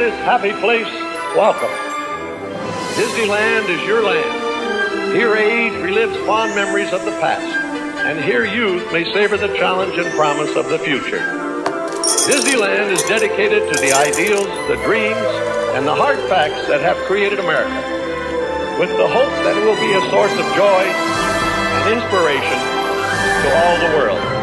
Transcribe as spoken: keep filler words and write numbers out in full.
this happy place, welcome. Disneyland is your land. Here age relives fond memories of the past, and here youth may savor the challenge and promise of the future. Disneyland is dedicated to the ideals, the dreams, and the hard facts that have created America, with the hope that it will be a source of joy and inspiration to all the world.